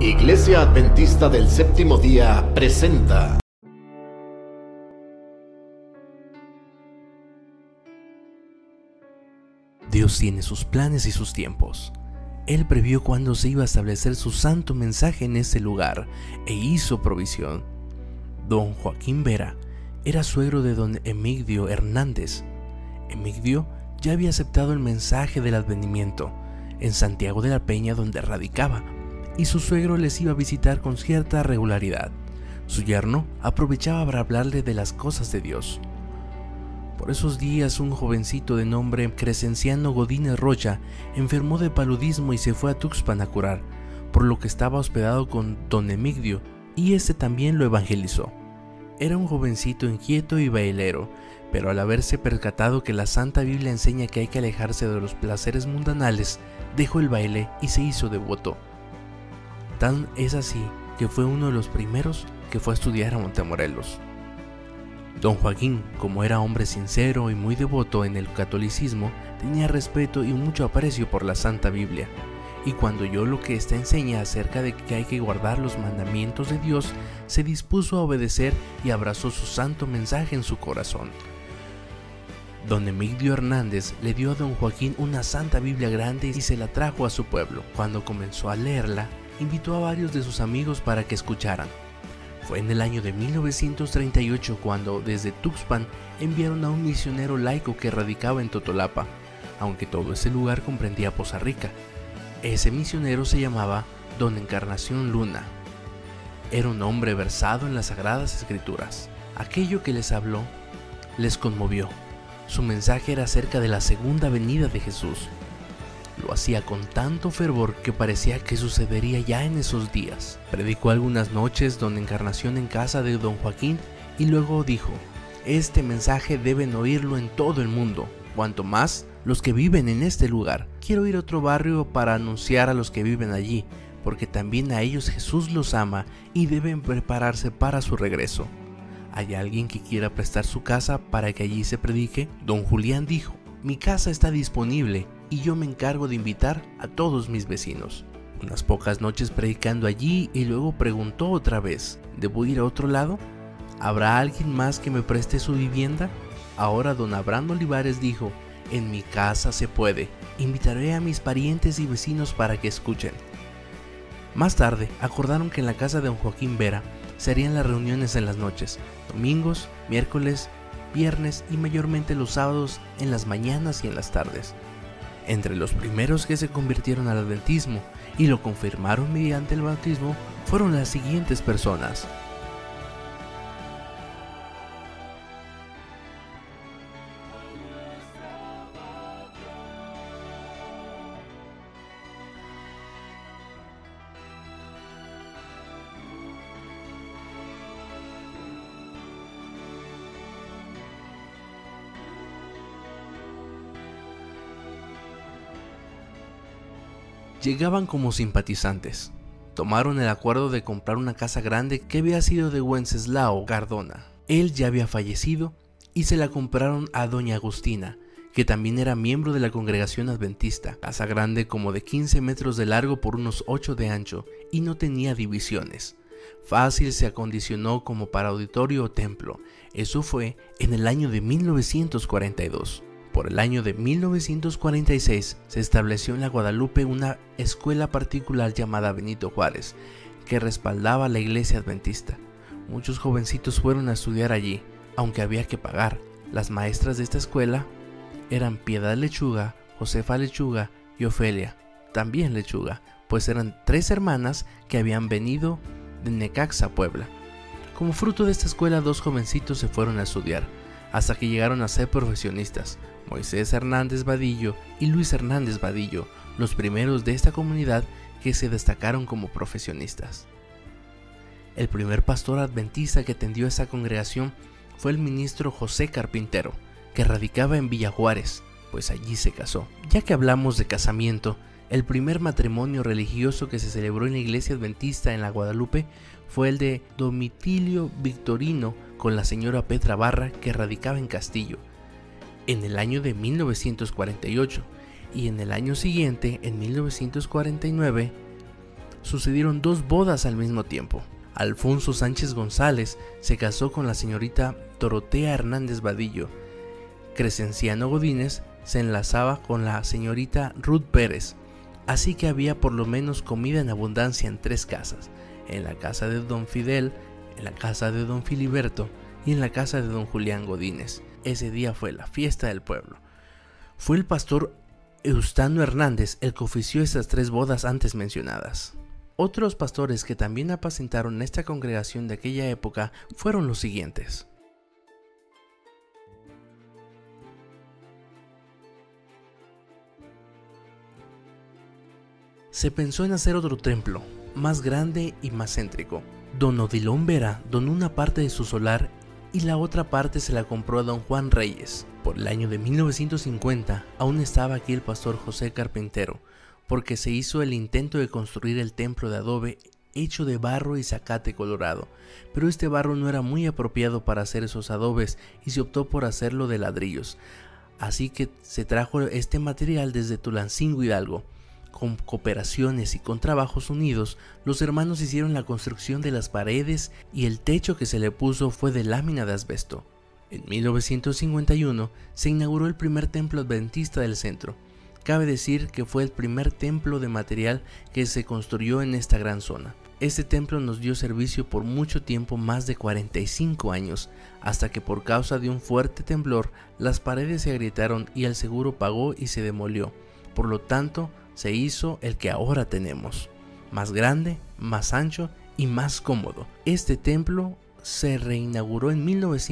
Iglesia Adventista del Séptimo Día presenta Dios tiene sus planes y sus tiempos. Él previó cuándo se iba a establecer su santo mensaje en ese lugar e hizo provisión. Don Joaquín Vera era suegro de don Emigdio Hernández. Emigdio ya había aceptado el mensaje del advenimiento en Santiago de la Peña, donde radicaba, y su suegro les iba a visitar con cierta regularidad. Su yerno aprovechaba para hablarle de las cosas de Dios. Por esos días, un jovencito de nombre Crescenciano Godínez Rocha enfermó de paludismo y se fue a Tuxpan a curar, por lo que estaba hospedado con don Emigdio, y este también lo evangelizó. Era un jovencito inquieto y bailero, pero al haberse percatado que la Santa Biblia enseña que hay que alejarse de los placeres mundanales, dejó el baile y se hizo devoto. Tan es así que fue uno de los primeros que fue a estudiar a Montemorelos. Don Joaquín, como era hombre sincero y muy devoto en el catolicismo, tenía respeto y mucho aprecio por la Santa Biblia, y cuando oyó lo que ésta enseña acerca de que hay que guardar los mandamientos de Dios, se dispuso a obedecer y abrazó su santo mensaje en su corazón. Don Emigdio Hernández le dio a don Joaquín una Santa Biblia grande y se la trajo a su pueblo. Cuando comenzó a leerla, invitó a varios de sus amigos para que escucharan. Fue en el año de 1938 cuando desde Tuxpan enviaron a un misionero laico que radicaba en Totolapa, aunque todo ese lugar comprendía Poza Rica. Ese misionero se llamaba Don Encarnación Luna. Era un hombre versado en las Sagradas Escrituras. Aquello que les habló les conmovió. Su mensaje era acerca de la segunda venida de Jesús. Lo hacía con tanto fervor que parecía que sucedería ya en esos días. Predicó algunas noches Don Encarnación en casa de don Joaquín y luego dijo: este mensaje deben oírlo en todo el mundo, cuanto más los que viven en este lugar. Quiero ir a otro barrio para anunciar a los que viven allí, porque también a ellos Jesús los ama y deben prepararse para su regreso. ¿Hay alguien que quiera prestar su casa para que allí se predique? Don Julián dijo: mi casa está disponible y yo me encargo de invitar a todos mis vecinos. Unas pocas noches predicando allí y luego preguntó otra vez: ¿debo ir a otro lado? ¿Habrá alguien más que me preste su vivienda? Ahora don Abraham Olivares dijo: en mi casa se puede, invitaré a mis parientes y vecinos para que escuchen. Más tarde acordaron que en la casa de don Joaquín Vera se harían las reuniones en las noches, domingos, miércoles, viernes y mayormente los sábados en las mañanas y en las tardes. Entre los primeros que se convirtieron al adventismo y lo confirmaron mediante el bautismo fueron las siguientes personas: llegaban como simpatizantes. Tomaron el acuerdo de comprar una casa grande que había sido de Wenceslao Cardona. Él ya había fallecido y se la compraron a doña Agustina, que también era miembro de la congregación adventista. Casa grande como de 15 metros de largo por unos 8 de ancho y no tenía divisiones. Fácil se acondicionó como para auditorio o templo. Eso fue en el año de 1942. Por el año de 1946 se estableció en la Guadalupe una escuela particular llamada Benito Juárez, que respaldaba a la iglesia adventista. Muchos jovencitos fueron a estudiar allí, aunque había que pagar. Las maestras de esta escuela eran Piedad Lechuga, Josefa Lechuga y Ofelia, también Lechuga, pues eran 3 hermanas que habían venido de Necaxa, Puebla. Como fruto de esta escuela, 2 jovencitos se fueron a estudiar, hasta que llegaron a ser profesionistas: Moisés Hernández Vadillo y Luis Hernández Vadillo, los primeros de esta comunidad que se destacaron como profesionistas. El primer pastor adventista que atendió a esta congregación fue el ministro José Carpintero, que radicaba en Villa Juárez, pues allí se casó. Ya que hablamos de casamiento, el primer matrimonio religioso que se celebró en la iglesia adventista en la Guadalupe fue el de Domitilio Victorino con la señora Petra Barra, que radicaba en Castillo, en el año de 1948, y en el año siguiente, en 1949, sucedieron 2 bodas al mismo tiempo. Alfonso Sánchez González se casó con la señorita Dorotea Hernández Vadillo. Crescenciano Godínez se enlazaba con la señorita Ruth Pérez. Así que había por lo menos comida en abundancia en 3 casas: en la casa de don Fidel, en la casa de don Filiberto y en la casa de don Julián Godínez. Ese día fue la fiesta del pueblo. Fue el pastor Eustano Hernández el que ofició estas 3 bodas antes mencionadas. Otros pastores que también apacentaron esta congregación de aquella época fueron los siguientes: se pensó en hacer otro templo, más grande y más céntrico. Don Odilon Vera donó una parte de su solar y la otra parte se la compró a don Juan Reyes. Por el año de 1950 aún estaba aquí el pastor José Carpintero, porque se hizo el intento de construir el templo de adobe hecho de barro y zacate colorado, pero este barro no era muy apropiado para hacer esos adobes y se optó por hacerlo de ladrillos. Así que se trajo este material desde Tulancingo, Hidalgo. Con cooperaciones y con trabajos unidos, los hermanos hicieron la construcción de las paredes y el techo que se le puso fue de lámina de asbesto. En 1951 se inauguró el primer templo adventista del centro. Cabe decir que fue el primer templo de material que se construyó en esta gran zona. Este templo nos dio servicio por mucho tiempo, más de 45 años, hasta que por causa de un fuerte temblor las paredes se agrietaron y el seguro pagó y se demolió. Por lo tanto, se hizo el que ahora tenemos, más grande, más ancho y más cómodo. Este templo se reinauguró en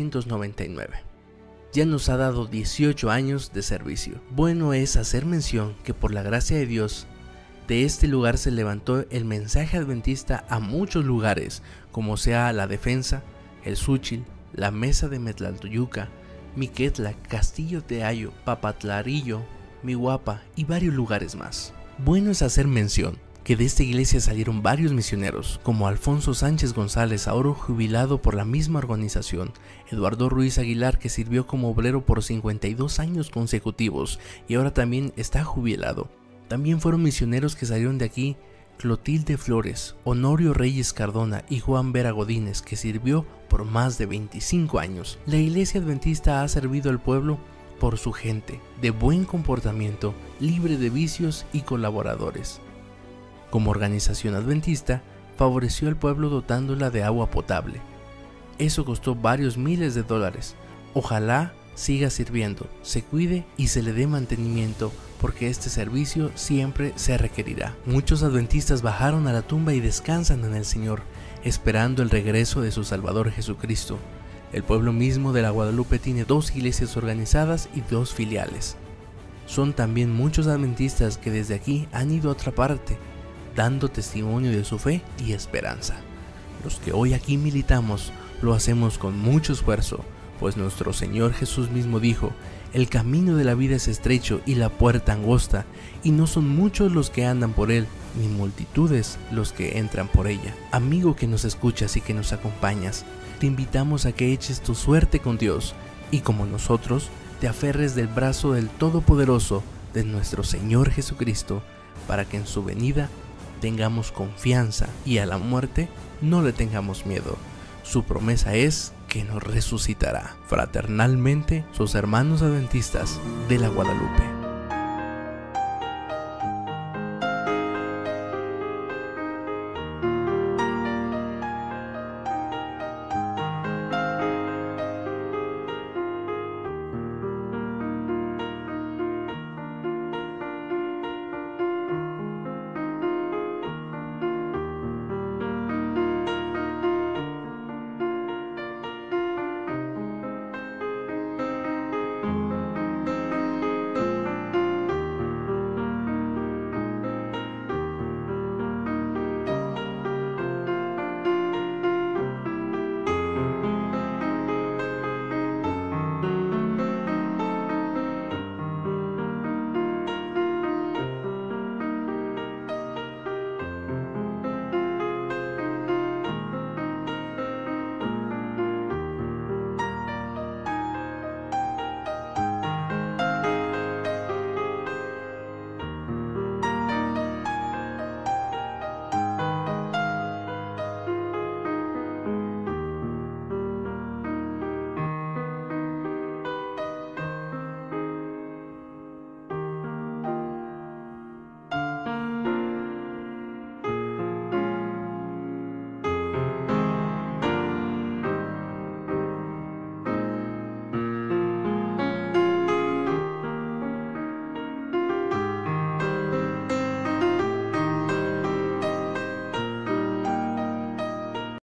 1999. Ya nos ha dado 18 años de servicio. Bueno es hacer mención que por la gracia de Dios, de este lugar se levantó el mensaje adventista a muchos lugares, como sea La Defensa, El Súchil, la Mesa de Metlaltoyuca, Miquetla, Castillo de Ayo, Papatlarillo, Mihuapa y varios lugares más. Bueno es hacer mención que de esta iglesia salieron varios misioneros, como Alfonso Sánchez González, ahora jubilado por la misma organización, Eduardo Ruiz Aguilar, que sirvió como obrero por 52 años consecutivos y ahora también está jubilado. También fueron misioneros que salieron de aquí Clotilde Flores, Honorio Reyes Cardona y Juan Vera Godínez, que sirvió por más de 25 años. La iglesia adventista ha servido al pueblo por su gente, de buen comportamiento, libre de vicios y colaboradores. Como organización adventista, favoreció al pueblo dotándola de agua potable. Eso costó varios miles de dólares. Ojalá siga sirviendo, se cuide y se le dé mantenimiento, porque este servicio siempre se requerirá. Muchos adventistas bajaron a la tumba y descansan en el Señor, esperando el regreso de su Salvador Jesucristo. El pueblo mismo de la Guadalupe tiene 2 iglesias organizadas y 2 filiales. Son también muchos adventistas que desde aquí han ido a otra parte, dando testimonio de su fe y esperanza. Los que hoy aquí militamos lo hacemos con mucho esfuerzo, pues nuestro Señor Jesús mismo dijo: el camino de la vida es estrecho y la puerta angosta, y no son muchos los que andan por él, ni multitudes los que entran por ella. Amigo que nos escuchas y que nos acompañas, te invitamos a que eches tu suerte con Dios y, como nosotros, te aferres del brazo del Todopoderoso de nuestro Señor Jesucristo, para que en su venida tengamos confianza y a la muerte no le tengamos miedo. Su promesa es que nos resucitará. Fraternalmente, sus hermanos adventistas de la Guadalupe.